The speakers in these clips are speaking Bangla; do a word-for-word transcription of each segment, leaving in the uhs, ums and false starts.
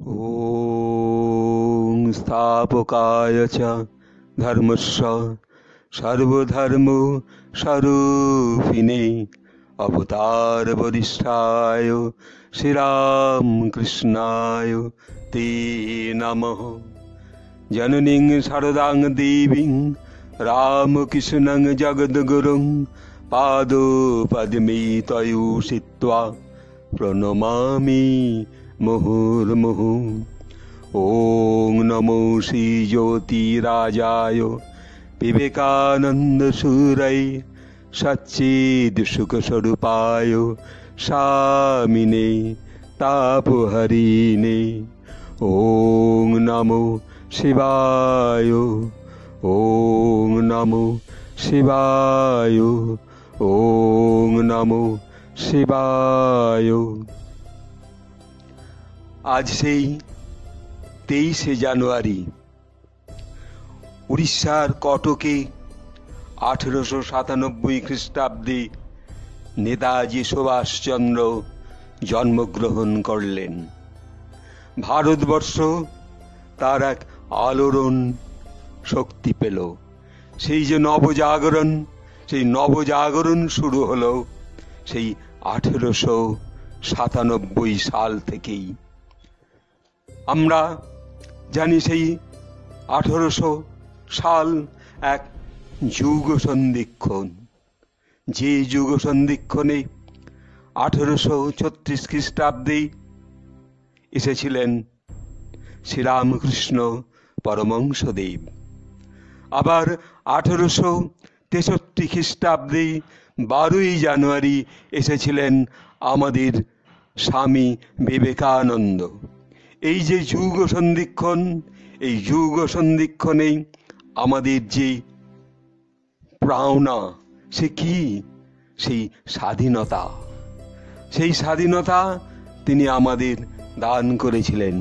ॐ स्थापकाय च धर्मस्य सर्वधर्म स्वरूपिणे अवतार वरिष्ठाय श्रीरामकृष्णाय ते नमः। जननीं शारदां देवीं रामकृष्णं जगद्गुरुं पादोपद्मे तयोषित्वा प्रणमामि मुहुर्मुहुः। ॐ नमो श्री ज्योतिराजाय विवेकानन्दसूरये सच्चिदसुखस्वरूपाय स्वामिने तापहरिणे। ॐ नमो शिवाय ॐ नमो शिवाय ॐ नमो शिवाय। आज সেই তেইশে জানুয়ারি উড়িষ্যার কটকে আঠেরোশো সাতানব্বই খ্রিস্টাব্দে নেতাজি সুভাষচন্দ্র জন্মগ্রহণ করলেন। ভারতবর্ষ তার এক আলোড়ন শক্তি পেল। সেই যে নবজাগরণ, সেই নবজাগরণ শুরু হলো সেই আঠেরোশো সাতানব্বই সাল থেকেই। আমরা জানি সেই আঠেরোশো সাল এক যুগ সন্ধিক্ষণ। যে যুগ সন্ধিক্ষণে আঠেরোশো ছত্রিশ খ্রিস্টাব্দে এসেছিলেন শ্রীরামকৃষ্ণ পরমহংসদেব। আবার আঠেরোশো তেষট্টি খ্রিস্টাব্দে বারোই জানুয়ারি এসেছিলেন আমাদের স্বামী বিবেকানন্দ। এই যে যুগ সন্ধিক্ষণ, এই যুগ সন্ধিক্ষণে আমাদের যে পাওনা সে কি? সেই স্বাধীনতা। সেই স্বাধীনতা তিনি আমাদের দান করেছিলেন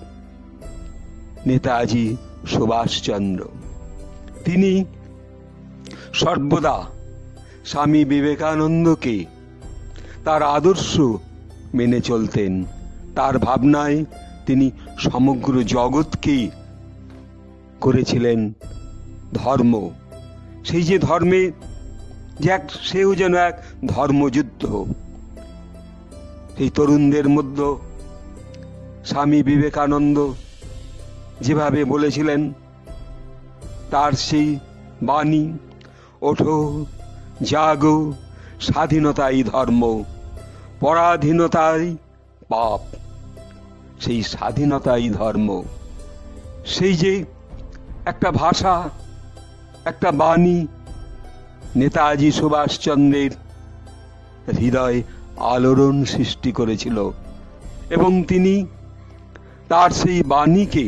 নেতাজি সুভাষচন্দ্র। তিনি সর্বদা স্বামী বিবেকানন্দকে তার আদর্শ মেনে চলতেন। তার ভাবনায় তিনি সমগ্র জগৎকে করেছিলেন ধর্ম। সেই যে ধর্মে যে এক সেও যেন এক ধর্মযুদ্ধ। সেই তরুণদের মধ্যে স্বামী বিবেকানন্দ যেভাবে বলেছিলেন, তার সেই বাণী, ওঠো জাগো, স্বাধীনতাই ধর্ম, পরাধীনতাই পাপ। সেই স্বাধীনতাই ধর্ম। সেই যে একটা ভাষা, একটা বাণী নেতাজি সুভাষচন্দ্রের হৃদয় আলোড়ন সৃষ্টি করেছিল এবং তিনি তার সেই বাণীকে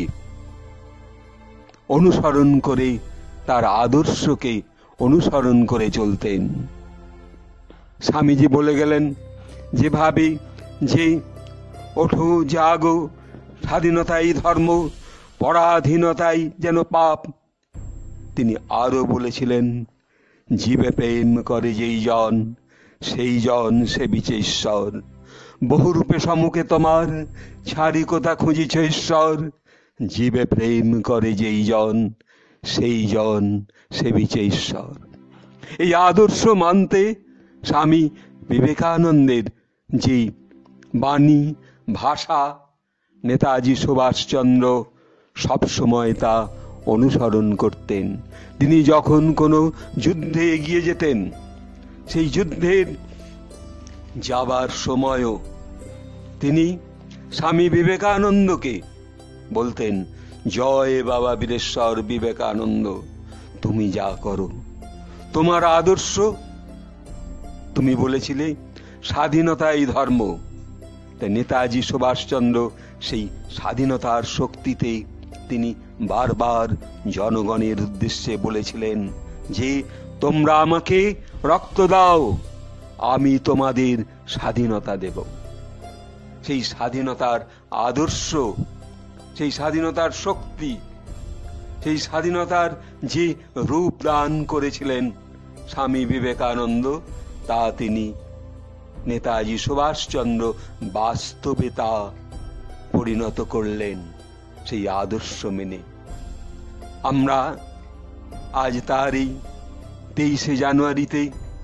অনুসরণ করে, তার আদর্শকে অনুসরণ করে চলতেন। স্বামীজি বলে গেলেন যেভাবে যে ওঠো জাগো, স্বাধীনতাই ধর্ম, পরাধীনতাই যেন পাপ। তিনি আরো বলেছিলেন, জীবে প্রেম করে যেই জন, সেই জন সেবিছে ঈশ্বর। বহুরূপে সম্মুখে তোমার, ছাড়ি কোথা খুঁজিছ ঈশ্বর। জীবে প্রেম করে যেই জন, সেই জন সেবিছে ঈশ্বর। এই আদর্শ মানতে স্বামী বিবেকানন্দের যে বাণী, ভাষা, নেতাজি সুভাষচন্দ্র সবসময় তা অনুসরণ করতেন। তিনি যখন কোনো যুদ্ধে এগিয়ে যেতেন, সেই যুদ্ধের যাবার সময়ও তিনি স্বামী বিবেকানন্দকে বলতেন, জয় বাবা বীরেশ্বর বিবেকানন্দ, তুমি যা করো, তোমার আদর্শ, তুমি বলেছিলে স্বাধীনতাই ধর্ম। নেতাজি সুভাষচন্দ্র সেই স্বাধীনতার শক্তিতে তিনি বারবার জনগণের উদ্দেশ্যে বলেছিলেন যে তোমরা আমাকে রক্ত দাও, আমি তোমাদের স্বাধীনতা দেব। সেই স্বাধীনতার আদর্শ, সেই স্বাধীনতার শক্তি, সেই স্বাধীনতার যে রূপ দান করেছিলেন স্বামী বিবেকানন্দ, তা তিনি নেতাজি সুভাষচন্দ্র বাস্তবে তা পরিণত করলেন সেই আদর্শ মেনে। আমরা আজ তার এই তেইশে জানুয়ারিতে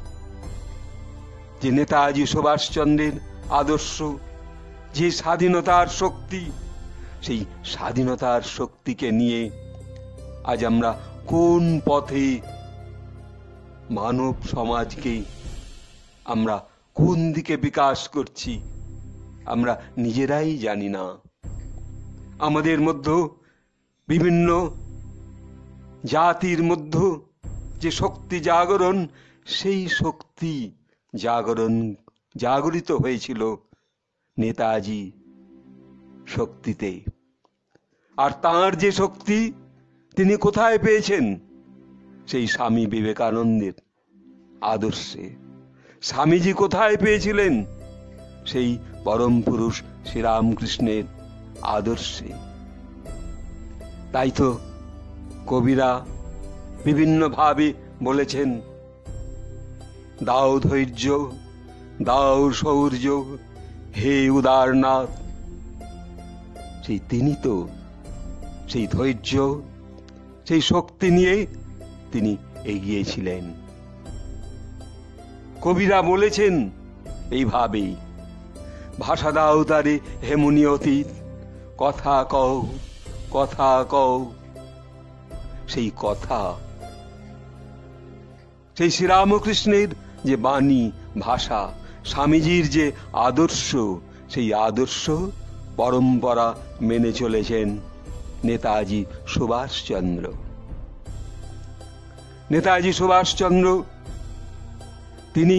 যে নেতাজি সুভাষচন্দ্রের আদর্শ, যে স্বাধীনতার শক্তি, সেই স্বাধীনতার শক্তিকে নিয়ে আজ আমরা কোন পথে মানব সমাজকে আমরা কোন দিকে বিকাশ করছি আমরা নিজেরাই জানি না। আমাদের মধ্যে বিভিন্ন জাতির মধ্যে যে শক্তি জাগরণ, সেই শক্তি জাগরণ জাগরিত হয়েছিল নেতাজি শক্তিতে। আর তার যে শক্তি তিনি কোথায় পেয়েছেন? সেই স্বামী বিবেকানন্দের আদর্শে। স্বামীজি কোথায় পেয়েছিলেন? সেই পরম পুরুষ শ্রীরামকৃষ্ণের আদর্শে। তাই তো কবিরা বিভিন্ন ভাবে বলেছেন, দাও ধৈর্য, দাও শৌর্য, হে উদারনাথ। সেই তিনি তো সেই ধৈর্য, সেই শক্তি নিয়ে তিনি এগিয়েছিলেন। কবিরা বলেছেন এইভাবেই, ভাষা দাও তারে হেমুনি অতীত, কথা কও, কথা কও। সেই কথা, সেই শ্রীরামকৃষ্ণের যে বাণী, ভাষা, স্বামীজির যে আদর্শ, সেই আদর্শ পরম্পরা মেনে চলেছেন নেতাজি সুভাষচন্দ্র। নেতাজি সুভাষচন্দ্র তিনি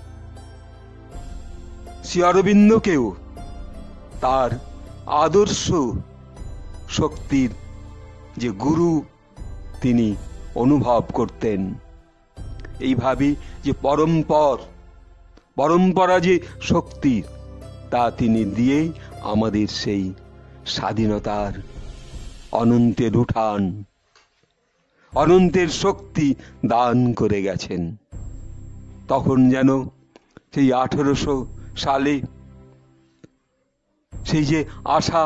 শ্রী অরবিন্দকেও তার আদর্শ শক্তির যে গুরু তিনি অনুভব করতেন। এইভাবে যে পরম্পর পরম্পরা যে শক্তি, তা তিনি দিয়েই আমাদের সেই স্বাধীনতার অনন্তের উঠান, অনন্তের শক্তি দান করে গেছেন। তখন যেন সেই আঠেরোশো সালে সেই যে আশা,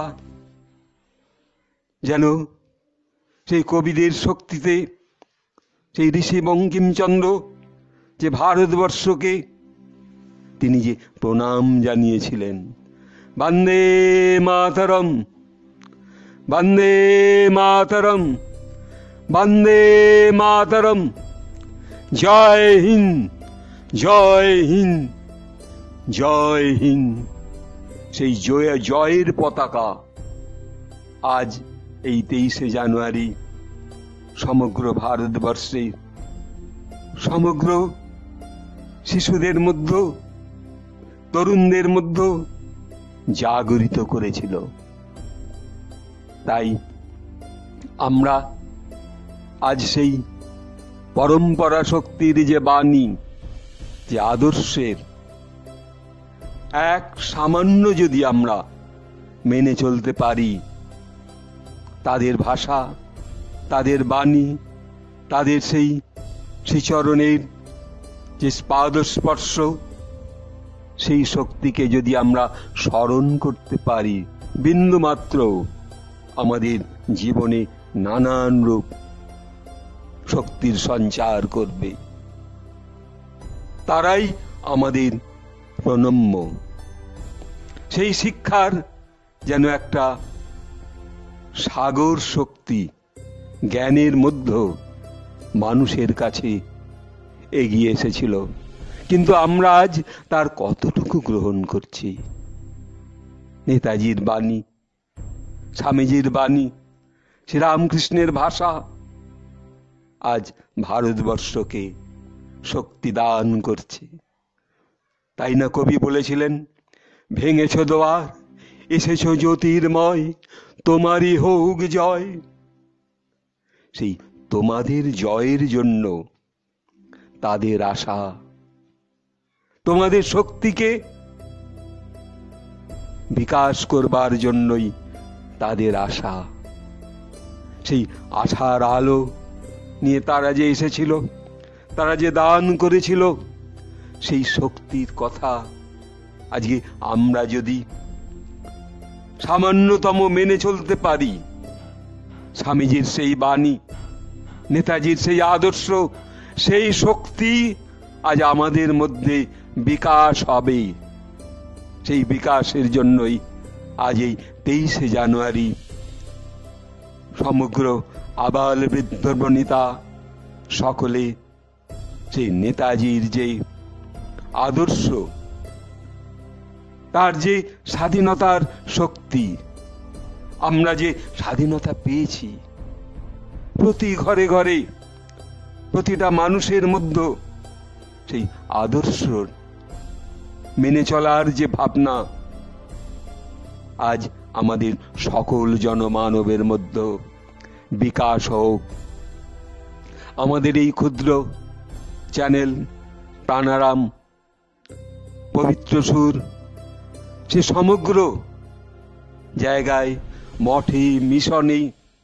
যেন সেই কবিদের শক্তিতে সেই ঋষি বঙ্কিমচন্দ্র যে ভারতবর্ষকে তিনি যে প্রণাম জানিয়েছিলেন, বন্দে মাতরম, বন্দে মাতরম, বন্দে মাতরম, জয় হিন্দ, জয় হিন্দ, জয় হিন্দ। সেই জয় জয়ের পতাকা আজ এই তেইশে জানুয়ারি সমগ্র ভারতবর্ষে সমগ্র শিশুদের মধ্যে, তরুণদের মধ্যে জাগরিত করেছিল। তাই আমরা আজ সেই পরম্পরা শক্তির যে বাণী, যে আদর্শের এক সামান্য যদি আমরা মেনে চলতে পারি, তাদের ভাষা, তাদের বাণী, তাদের সেই শ্রীচরণের যে পাদস্পর্শ, সেই শক্তিকে যদি আমরা স্মরণ করতে পারি, বিন্দু মাত্র আমাদের জীবনে নানান রূপ শক্তির সঞ্চার করবে। তারাই আমাদের প্রণম্য। সেই শিক্ষার যেন একটা সাগর শক্তি জ্ঞানের মধ্যে মানুষের কাছে এগিয়ে এসেছিল, কিন্তু আমরা আজ তার কতটুকু গ্রহণ করছি? নেতাজির বাণী, স্বামীজির বাণী, শ্রীরামকৃষ্ণের ভাষা আজ ভারতবর্ষকে শক্তি দান করছে। তাই না কবি বলেছিলেন, ভেঙেছ দোয়ার, এসেছ জ্যোতির্ময়, তোমারই হোক জয়। সেই তোমাদের জয়ের জন্য তাদের আশা, তোমাদের শক্তিকে বিকাশ করবার জন্যই তাদের আশা। সেই আশার আলো নিয়ে তারা যে এসেছিল, তারা যে দান করেছিল, সেই শক্তির কথা আজকে আমরা যদি সামান্যতম মেনে চলতে পারি, স্বামীজির সেই বাণী, নেতাজির সেই আদর্শ, সেই শক্তি আজ আমাদের মধ্যে বিকাশ হবে। সেই বিকাশের জন্যই আজ এই তেইশে জানুয়ারি সমগ্র আবাল বৃদ্ধ বনিতা সকলে সেই নেতাজির যে আদর্শ, তার যে স্বাধীনতার শক্তি, আমরা যে স্বাধীনতা পেয়েছি, প্রতি ঘরে ঘরে প্রতিটা মানুষের মধ্যে সেই আদর্শ মেনে চলার যে ভাবনা আজ আমাদের সকল জনমানবের মধ্যে বিকাশ হোক। আমাদের এই ক্ষুদ্র চ্যানেল প্রাণারাম পবিত্র সুর সে সমগ্র জায়গায়, মঠে, মিশনে,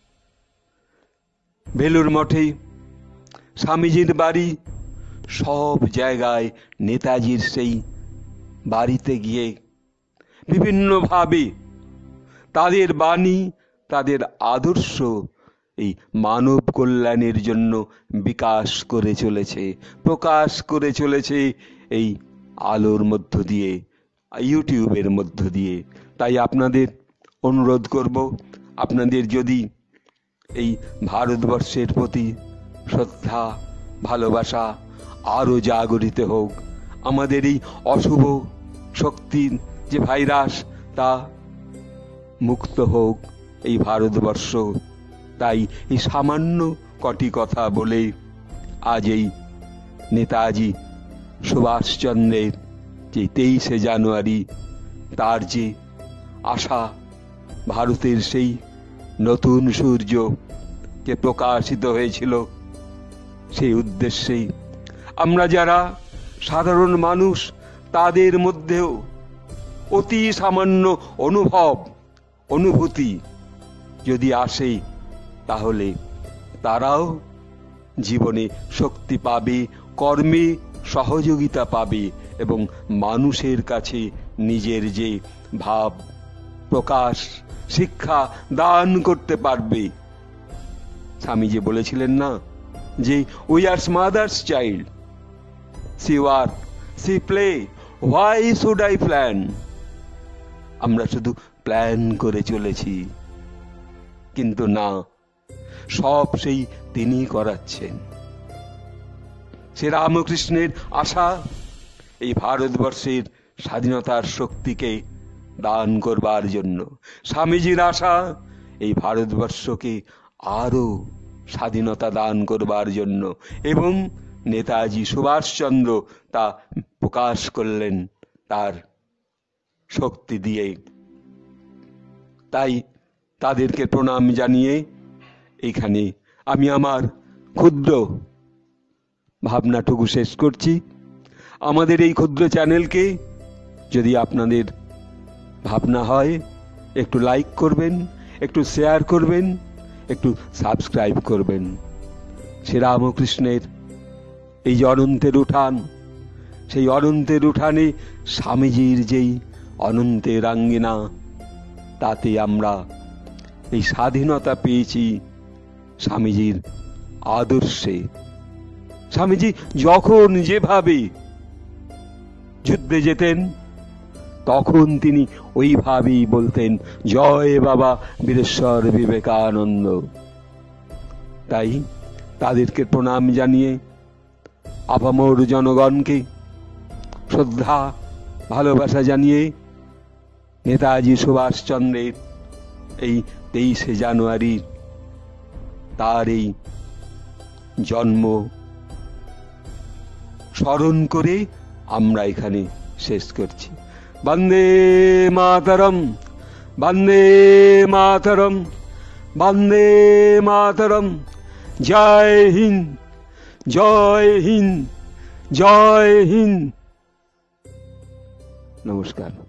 বেলুর মঠে, স্বামীজির বাড়ি, সব জায়গায় নেতাজির সেই বাড়িতে গিয়ে বিভিন্নভাবে তাদের বাণী, তাদের আদর্শ এই মানব কল্যাণের জন্য বিকাশ করে চলেছে, প্রকাশ করে চলেছে এই আলোর মধ্য দিয়ে, ইউটিউবের মধ্য দিয়ে। তাই আপনাদের অনুরোধ করব, আপনাদের যদি এই ভারতবর্ষের প্রতি শ্রদ্ধা, ভালোবাসা আরো জাগরিত হোক, আমাদের এই অশুভ শক্তির যে ভাইরাস তা মুক্ত হোক এই ভারতবর্ষ, তাই এই সামান্য কটি কথা বলে আজ এই নেতাজি সুভাষচন্দ্রের যে তেইশে জানুয়ারি, তার যে আশা, ভারতের সেই নতুন সূর্য যে প্রকাশিত হয়েছিল, সেই উদ্দেশ্যে আমরা যারা সাধারণ মানুষ, তাদের মধ্যেও অতি সামান্য অনুভব, অনুভূতি যদি আসে, তাহলে তারাও জীবনে শক্তি পাবে, কর্মে সহযোগিতা পাবে এবং মানুষের কাছে নিজের যে ভাব প্রকাশ, শিক্ষা দান করতে পারবে। স্বামীজি বলেছিলেন না যে we are mothers child, she work, she play, why should I plan. আমরা শুধু প্ল্যান করে চলেছি, কিন্তু না, সব সেই তিনি করাচ্ছেন। সে রামকৃষ্ণের আশা এই ভারতবর্ষের স্বাধীনতার শক্তিকে দান করবার জন্য, স্বামীজির আশা এই ভারতবর্ষকে আরো স্বাধীনতা দান করবার জন্য, এবং নেতাজি সুভাষচন্দ্র তা প্রকাশ করলেন তার শক্তি দিয়ে। তাই তাদেরকে প্রণাম জানিয়ে এখানে আমি আমার ক্ষুদ্র ভাবনাটুকু শেষ করছি। আমাদের এই ক্ষুদ্র চ্যানেলকে যদি আপনাদের ভাবনা হয়, একটু লাইক করবেন, একটু শেয়ার করবেন, একটু সাবস্ক্রাইব করবেন। শ্রীরামকৃষ্ণের এই যে অনন্তের উঠান, সেই অনন্তের উঠানে স্বামীজির যেই অনন্তের আঙ্গিনা, তাতে আমরা এই স্বাধীনতা পেয়েছি স্বামীজির আদর্শে। স্বামীজি যখন যেভাবে যুদ্ধে যেতেন, তখন তিনি ওইভাবেই বলতেন, জয় বাবা বীরেশ্বর বিবেকানন্দ। তাই তাদেরকে প্রণাম জানিয়ে আপামর জনগণকে শ্রদ্ধা, ভালোবাসা জানিয়ে নেতাজি সুভাষচন্দ্রের এই তেইশে জানুয়ারি তার এই জন্ম স্মরণ করে আমরা এখানে শেষ করছি। বন্দে মাতরম, বন্দে মাতরম, বন্দে মাতরম। জয় হিন্দ, জয় হিন্দ, জয় হিন্দ। নমস্কার।